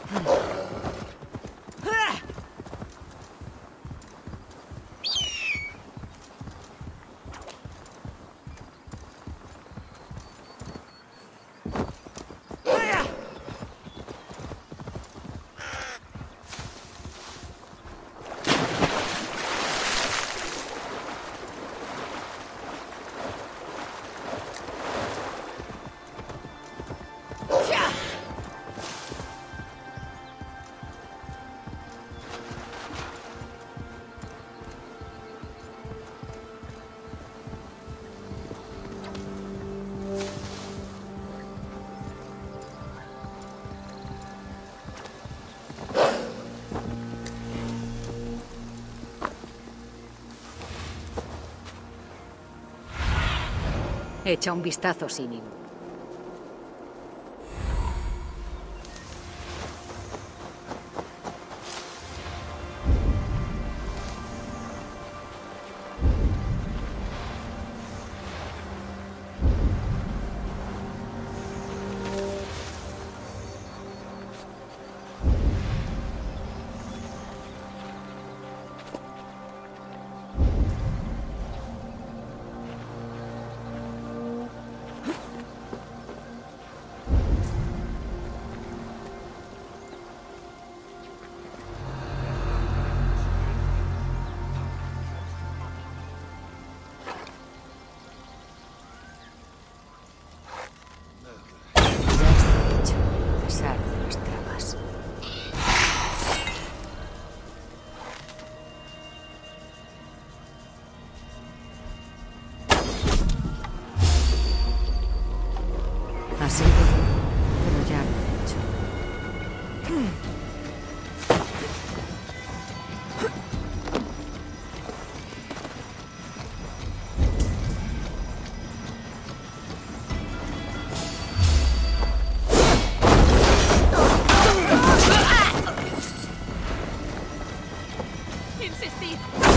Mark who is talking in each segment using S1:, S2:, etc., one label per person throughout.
S1: Echa un vistazo, Sinim. Así de duro, pero ya lo he hecho.
S2: ¡Insistid!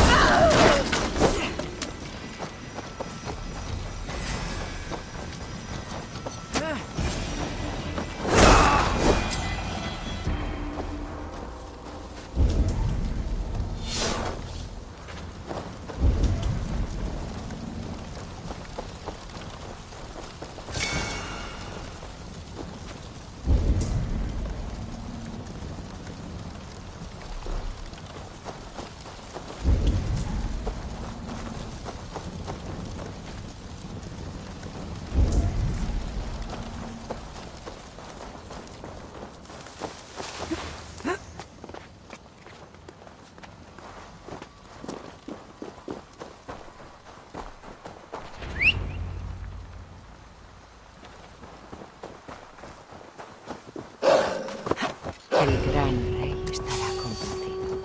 S1: El gran rey estará contigo.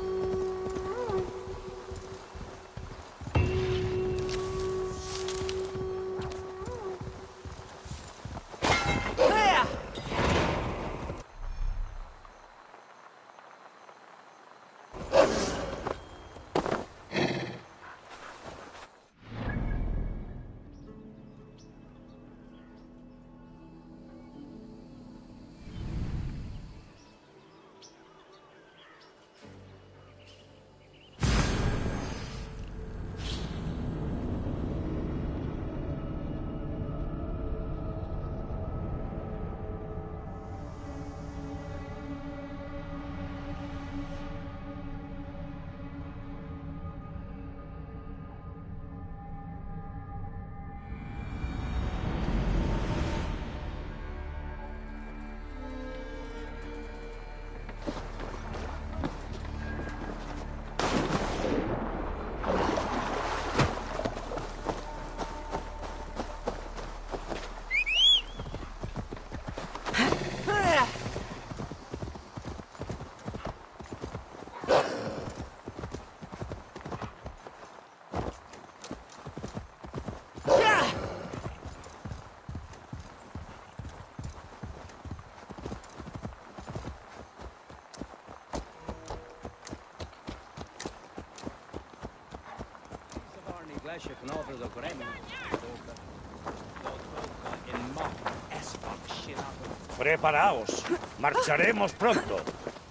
S3: Gleisio can offer the Gremlin. In mock
S2: Preparaos. Marcharemos pronto.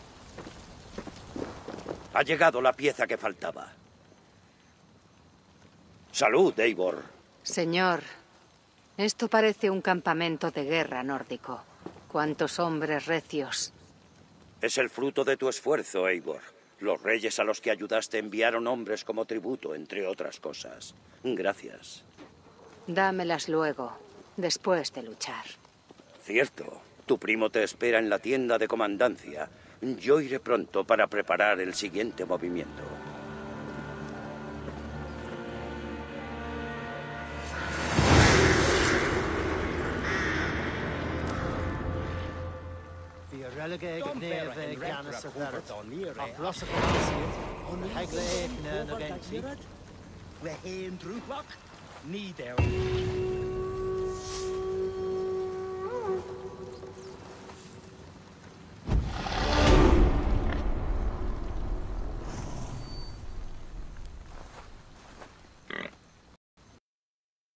S2: Ha llegado la pieza que faltaba. Salud, Eivor.
S1: Señor, esto parece un campamento de guerra nórdico. ¿Cuántos hombres recios?
S2: Es el fruto de tu esfuerzo, Eivor. Los reyes a los que ayudaste enviaron hombres como tributo, entre otras cosas. Gracias.
S1: Dámelas luego, después de luchar.
S2: Cierto. Tu primo te espera en la tienda de comandancia. Yo iré pronto para preparar el siguiente movimiento.